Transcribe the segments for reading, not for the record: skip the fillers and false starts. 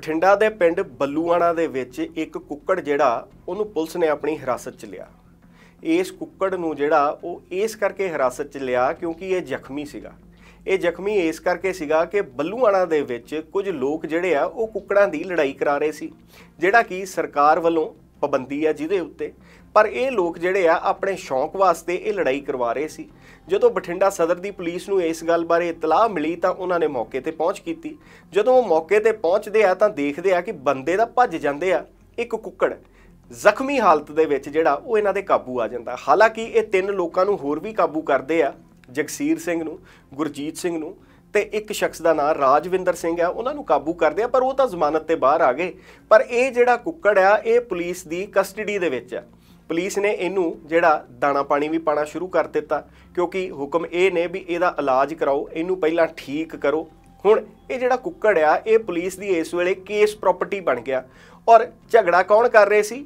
ਬਠਿੰਡਾ ਦੇ ਪਿੰਡ ਬੱਲੂਆਣਾ ਦੇ ਵਿੱਚ ਇੱਕ ਕੁੱਕੜ ਜਿਹੜਾ ਉਹਨੂੰ ਪੁਲਿਸ ਨੇ ਆਪਣੀ ਹਿਰਾਸਤ 'ਚ ਲਿਆ। ਇਸ ਕੁੱਕੜ ਨੂੰ ਜਿਹੜਾ ਉਹ ਇਸ ਕਰਕੇ ਹਿਰਾਸਤ 'ਚ ਲਿਆ ਕਿਉਂਕਿ ਇਹ ਜ਼ਖਮੀ ਸੀਗਾ। ਇਹ ਜ਼ਖਮੀ ਇਸ ਕਰਕੇ ਸੀਗਾ ਕਿ ਬੱਲੂਆਣਾ ਦੇ ਵਿੱਚ ਕੁਝ ਲੋਕ ਜਿਹੜੇ ਆ ਉਹ ਕੁੱਕੜਾਂ ਦੀ ਲੜਾਈ ਕਰਾ ਰਹੇ ਸੀ, ਜਿਹੜਾ ਕਿ ਸਰਕਾਰ ਵੱਲੋਂ ਪਾਬੰਦੀ ਆ ਜਿਹਦੇ ਉੱਤੇ, ਪਰ ਇਹ ਲੋਕ ਜਿਹੜੇ ਆ ਆਪਣੇ ਸ਼ੌਂਕ ਵਾਸਤੇ ਇਹ ਲੜਾਈ ਕਰਵਾ ਰਹੇ ਸੀ। ਜਦੋਂ ਬਠਿੰਡਾ ਸਦਰ ਦੀ ਪੁਲਿਸ ਨੂੰ ਇਸ ਗੱਲ ਬਾਰੇ ਇਤਲਾਹ ਮਿਲੀ ਤਾਂ ਉਹਨਾਂ ਨੇ ਮੌਕੇ ਤੇ ਪਹੁੰਚ ਕੀਤੀ। ਜਦੋਂ ਉਹ ਮੌਕੇ ਤੇ ਪਹੁੰਚਦੇ ਆ ਤਾਂ ਦੇਖਦੇ ਆ ਕਿ ਬੰਦੇ ਦਾ ਭੱਜ ਜਾਂਦੇ ਆ, ਇੱਕ ਕੁੱਕੜ ਜ਼ਖਮੀ ਹਾਲਤ ਦੇ ਵਿੱਚ ਜਿਹੜਾ ਉਹ ਇਹਨਾਂ ਦੇ ਕਾਬੂ ਆ ਜਾਂਦਾ। ਹਾਲਾਂਕਿ ਇਹ 3 ਲੋਕਾਂ ਨੂੰ ਹੋਰ ਵੀ ਕਾਬੂ ਕਰਦੇ ਆ, ਜਗਸੀਰ ਸਿੰਘ ਨੂੰ, ਗੁਰਜੀਤ ਸਿੰਘ ਨੂੰ ਤੇ ਇੱਕ ਸ਼ਖਸ ਦਾ ਨਾਮ ਰਾਜਵਿੰਦਰ ਸਿੰਘ ਆ, ਉਹਨਾਂ ਨੂੰ ਕਾਬੂ ਕਰਦੇ ਆ, ਪਰ ਉਹ ਤਾਂ ਜ਼ਮਾਨਤ ਤੇ ਬਾਹਰ ਆ ਗਏ। ਪਰ ਇਹ ਜਿਹੜਾ ਕੁੱਕੜ ਆ ਇਹ ਪੁਲਿਸ ਦੀ ਕਸਟਡੀ ਦੇ ਵਿੱਚ ਆ। ਪੁਲਿਸ ਨੇ ਇਹਨੂੰ ਜਿਹੜਾ ਦਾਣਾ ਪਾਣੀ ਵੀ ਪਾਣਾ ਸ਼ੁਰੂ ਕਰ ਦਿੱਤਾ ਕਿਉਂਕਿ ਹੁਕਮ ਇਹ ਨੇ ਵੀ ਇਹਦਾ ਇਲਾਜ ਕਰਾਓ, ਇਹਨੂੰ ਪਹਿਲਾਂ ਠੀਕ ਕਰੋ। ਹੁਣ ਇਹ ਜਿਹੜਾ ਕੁੱਕੜ ਆ ਇਹ ਪੁਲਿਸ ਦੀ ਇਸ ਵੇਲੇ ਕੇਸ ਪ੍ਰਾਪਰਟੀ ਬਣ ਗਿਆ। ਔਰ ਝਗੜਾ ਕੌਣ ਕਰ ਰਹੇ ਸੀ?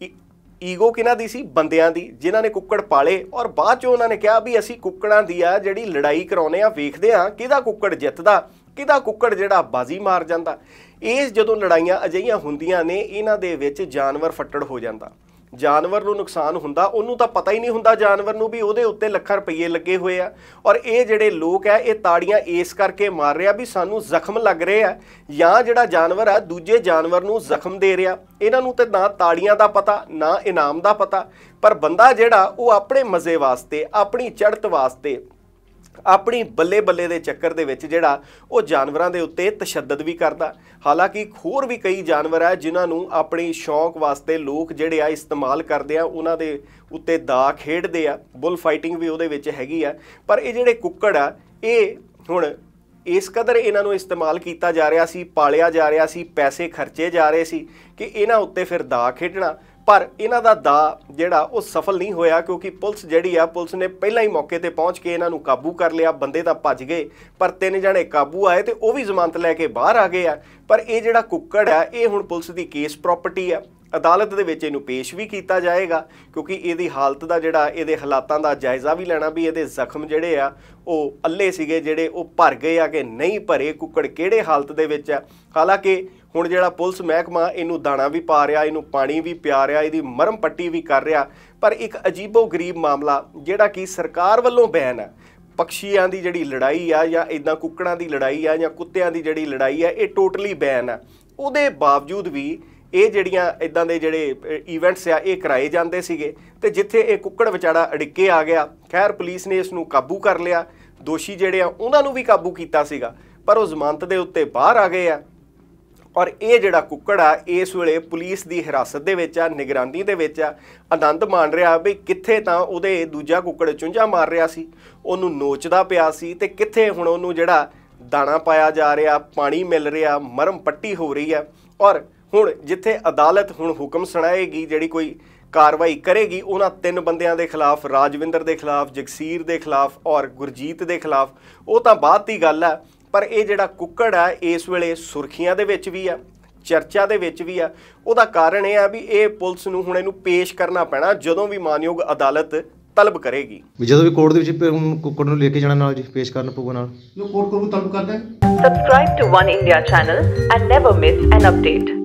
ਈਗੋ ਕਿਹਨਾਂ ਦੀ ਸੀ? ਬੰਦਿਆਂ ਦੀ, ਜਿਨ੍ਹਾਂ ਨੇ ਕੁੱਕੜ ਪਾਲੇ। ਔਰ ਬਾਅਦ 'ਚੋਂ ਉਹਨਾਂ ਨੇ ਕਿਹਾ ਵੀ ਅਸੀਂ ਕੁੱਕੜਾਂ ਦੀ ਆ ਜਿਹੜੀ ਲੜਾਈ ਕਰਾਉਂਦੇ ਆ, ਵੇਖਦੇ ਆ ਕਿਹਦਾ ਕੁੱਕੜ ਜਿੱਤਦਾ, ਕਿਹਦਾ ਕੁੱਕੜ ਜਿਹੜਾ ਬਾਜ਼ੀ ਮਾਰ ਜਾਂਦਾ। ਇਹ ਜਦੋਂ ਲੜਾਈਆਂ ਅਜਿਹੀਆਂ ਹੁੰਦੀਆਂ ਨੇ ਇਹਨਾਂ ਦੇ ਵਿੱਚ ਜਾਨਵਰ ਫੱਟੜ ਹੋ ਜਾਂਦਾ, ਜਾਨਵਰ ਨੂੰ ਨੁਕਸਾਨ ਹੁੰਦਾ। ਉਹਨੂੰ ਤਾਂ ਪਤਾ ਹੀ ਨਹੀਂ ਹੁੰਦਾ ਜਾਨਵਰ ਨੂੰ ਵੀ ਉਹਦੇ ਉੱਤੇ ਲੱਖਾਂ ਰੁਪਈਏ ਲੱਗੇ ਹੋਏ ਆ। ਔਰ ਇਹ ਜਿਹੜੇ ਲੋਕ ਆ ਇਹ ਤਾੜੀਆਂ ਇਸ ਕਰਕੇ ਮਾਰ ਰਿਹਾ ਵੀ ਸਾਨੂੰ ਜ਼ਖਮ ਲੱਗ ਰਹੇ ਆ, ਜਾਂ ਜਿਹੜਾ ਜਾਨਵਰ ਆ ਦੂਜੇ ਜਾਨਵਰ ਨੂੰ ਜ਼ਖਮ ਦੇ ਰਿਹਾ। ਇਹਨਾਂ ਨੂੰ ਤੇ ਨਾ ਤਾੜੀਆਂ ਦਾ ਪਤਾ ਨਾ ਇਨਾਮ ਦਾ ਪਤਾ, ਪਰ ਬੰਦਾ ਜਿਹੜਾ ਉਹ ਆਪਣੇ ਮਜ਼ੇ ਵਾਸਤੇ, ਆਪਣੀ ਚੜ੍ਹਤ ਵਾਸਤੇ, ਆਪਣੀ ਬੱਲੇ ਬੱਲੇ ਦੇ ਚੱਕਰ ਦੇ ਵਿੱਚ ਜਿਹੜਾ ਉਹ ਜਾਨਵਰਾਂ ਦੇ ਉੱਤੇ ਤਸ਼ੱਦਦ ਵੀ ਕਰਦਾ। ਹਾਲਾਂਕਿ ਹੋਰ ਵੀ ਕਈ ਜਾਨਵਰ ਆ ਜਿਨ੍ਹਾਂ ਨੂੰ ਆਪਣੀ ਸ਼ੌਂਕ ਵਾਸਤੇ ਲੋਕ ਜਿਹੜੇ ਆ ਇਸਤੇਮਾਲ ਕਰਦੇ ਆ, ਉਹਨਾਂ ਦੇ ਉੱਤੇ ਦਾ ਖੇਡਦੇ ਆ, ਬੁੱਲ ਫਾਈਟਿੰਗ ਵੀ ਉਹਦੇ ਵਿੱਚ ਹੈਗੀ ਆ। ਪਰ ਇਹ ਜਿਹੜੇ ਕੁੱਕੜ ਆ ਇਹ ਹੁਣ ਇਸ ਕਦਰ ਇਹਨਾਂ ਨੂੰ ਇਸਤੇਮਾਲ ਕੀਤਾ ਜਾ ਰਿਹਾ ਸੀ, ਪਾਲਿਆ ਜਾ ਰਿਹਾ ਸੀ, ਪੈਸੇ ਖਰਚੇ ਜਾ ਰਹੇ ਸੀ ਕਿ ਇਹਨਾਂ ਉੱਤੇ ਫਿਰ ਦਾ ਖੇਡਣਾ। ਪਰ ਇਹਨਾਂ ਦਾ ਦਾ ਜਿਹੜਾ ਉਹ ਸਫਲ ਨਹੀਂ ਹੋਇਆ ਕਿਉਂਕਿ ਪੁਲਿਸ ਜਿਹੜੀ ਆ ਪੁਲਿਸ ਨੇ ਪਹਿਲਾਂ ਹੀ ਮੌਕੇ ਤੇ ਪਹੁੰਚ ਕੇ ਇਹਨਾਂ ਨੂੰ ਕਾਬੂ ਕਰ ਲਿਆ। ਬੰਦੇ ਤਾਂ ਭੱਜ ਗਏ ਪਰ 3 ਜਣੇ ਕਾਬੂ ਆਏ ਤੇ ਉਹ ਵੀ ਜ਼ਮਾਨਤ ਲੈ ਕੇ ਬਾਹਰ ਆ ਗਏ ਆ। ਪਰ ਇਹ ਜਿਹੜਾ ਕੁੱਕੜ ਆ ਇਹ ਹੁਣ ਪੁਲਿਸ ਦੀ ਕੇਸ ਪ੍ਰਾਪਰਟੀ ਆ। ਅਦਾਲਤ ਦੇ ਵਿੱਚ ਇਹਨੂੰ ਪੇਸ਼ ਵੀ ਕੀਤਾ ਜਾਏਗਾ ਕਿਉਂਕਿ ਇਹਦੀ ਹਾਲਤ ਦਾ ਜਿਹੜਾ ਇਹਦੇ ਹਾਲਾਤਾਂ ਦਾ ਜਾਇਜ਼ਾ ਵੀ ਲੈਣਾ ਵੀ ਇਹਦੇ ਜ਼ਖਮ ਜਿਹੜੇ ਆ ਉਹ ਅੱਲੇ ਸੀਗੇ ਜਿਹੜੇ ਉਹ ਭਰ ਗਏ ਆ ਕਿ ਨਹੀਂ ਭਰੇ, ਕੁੱਕੜ ਕਿਹੜੇ ਹਾਲਤ ਦੇ ਵਿੱਚ ਆ। ਹਾਲਾਂਕਿ ਹੁਣ ਜਿਹੜਾ ਪੁਲਿਸ ਮਹਿਕਮਾ ਇਹਨੂੰ ਦਾਣਾ ਵੀ ਪਾ ਰਿਹਾ, ਇਹਨੂੰ ਪਾਣੀ ਵੀ ਪਿਆ ਰਿਹਾ, ਇਹਦੀ ਮਰਮ ਪੱਟੀ ਵੀ ਕਰ ਰਿਹਾ। ਪਰ ਇੱਕ ਅਜੀਬੋ ਗਰੀਬ ਮਾਮਲਾ ਜਿਹੜਾ ਕਿ ਸਰਕਾਰ ਵੱਲੋਂ ਬੈਨ ਹੈ, ਪਕਸ਼ੀਆਂ ਦੀ ਜਿਹੜੀ ਲੜਾਈ ਆ ਜਾਂ ਇੱਦਾਂ ਕੁੱਕੜਾਂ ਦੀ ਲੜਾਈ ਆ ਜਾਂ ਕੁੱਤਿਆਂ ਦੀ ਜਿਹੜੀ ਲੜਾਈ ਆ ਇਹ ਟੋਟਲੀ ਬੈਨ ਆ। ਉਹਦੇ ਬਾਵਜੂਦ ਵੀ ਇਹ ਜਿਹੜੀਆਂ ਇੱਦਾਂ ਦੇ ਜਿਹੜੇ ਈਵੈਂਟਸ ਆ ਇਹ ਕਰਾਏ ਜਾਂਦੇ ਸੀਗੇ ਤੇ ਜਿੱਥੇ ਇਹ ਕੁੱਕੜ ਵਿਚਾਰਾ ਅੜਿੱਕੇ ਆ ਗਿਆ। ਖੈਰ ਪੁਲਿਸ ਨੇ ਇਸ ਨੂੰ ਕਾਬੂ ਕਰ ਲਿਆ, ਦੋਸ਼ੀ ਜਿਹੜੇ ਆ ਉਹਨਾਂ ਨੂੰ ਵੀ ਕਾਬੂ ਕੀਤਾ ਸੀਗਾ ਪਰ ਉਹ ਜ਼ਮਾਨਤ ਦੇ ਉੱਤੇ ਬਾਹਰ ਆ ਗਏ ਆ। ਔਰ ਇਹ ਜਿਹੜਾ ਕੁੱਕੜ ਆ ਇਸ ਵੇਲੇ ਪੁਲਿਸ ਦੀ ਹਿਰਾਸਤ ਦੇ ਵਿੱਚ ਆ, ਨਿਗਰਾਨੀ ਦੇ ਵਿੱਚ ਆ, ਆਨੰਦ ਮਾਣ ਰਿਹਾ ਵੀ ਕਿੱਥੇ ਤਾਂ ਉਹਦੇ ਦੂਜਾ ਕੁੱਕੜ ਚੁੰਝਾ ਮਾਰ ਰਿਹਾ ਸੀ, ਉਹਨੂੰ ਨੋਚਦਾ ਪਿਆ ਸੀ, ਤੇ ਕਿੱਥੇ ਹੁਣ ਉਹਨੂੰ ਜਿਹੜਾ ਦਾਣਾ ਪਾਇਆ ਜਾ ਰਿਹਾ, ਪਾਣੀ ਮਿਲ ਰਿਹਾ, ਮਰਮ ਪੱਟੀ ਹੋ ਰਹੀ ਆ। ਔਰ ਹੁਣ ਜਿੱਥੇ ਅਦਾਲਤ ਹੁਣ ਹੁਕਮ ਸੁਣਾਏਗੀ, ਜਿਹੜੀ ਕੋਈ ਕਾਰਵਾਈ ਕਰੇਗੀ ਉਹਨਾਂ 3 ਬੰਦਿਆਂ ਦੇ ਖਿਲਾਫ, ਰਾਜਵਿੰਦਰ ਦੇ ਖਿਲਾਫ, ਜਗਸੀਰ ਦੇ ਖਿਲਾਫ ਔਰ ਗੁਰਜੀਤ ਦੇ ਖਿਲਾਫ, ਉਹ ਤਾਂ ਬਾਅਦ ਦੀ ਗੱਲ ਆ। ਪਰ ਇਹ ਜਿਹੜਾ ਕੁੱਕੜ ਆ ਇਸ ਵੇਲੇ ਸੁਰਖੀਆਂ ਦੇ ਵਿੱਚ ਵੀ ਆ, ਚਰਚਾ ਦੇ ਵਿੱਚ ਵੀ ਆ। ਉਹਦਾ ਕਾਰਨ ਇਹ ਆ ਵੀ ਇਹ ਪੁਲਿਸ ਨੂੰ ਹੁਣ ਇਹਨੂੰ ਪੇਸ਼ ਕਰਨਾ ਪੈਣਾ ਜਦੋਂ ਵੀ ਮਾਨਯੋਗ ਅਦਾਲਤ ਤਲਬ ਕਰੇਗੀ। ਜਦੋਂ ਵੀ ਕੋਰਟ ਦੇ ਵਿੱਚ ਕੁੱਕੜ ਨੂੰ ਲੈ ਕੇ ਜਾਣਾ ਨਾਲ ਜੀ ਪੇਸ਼ ਕਰਨਾ ਪਊਗਾ ਨਾਲ ਕੋਰਟ ਕੋਲ ਤਲਬ ਕਰਦਾ ਹੈ। Subscribe to One India channel and never miss an update.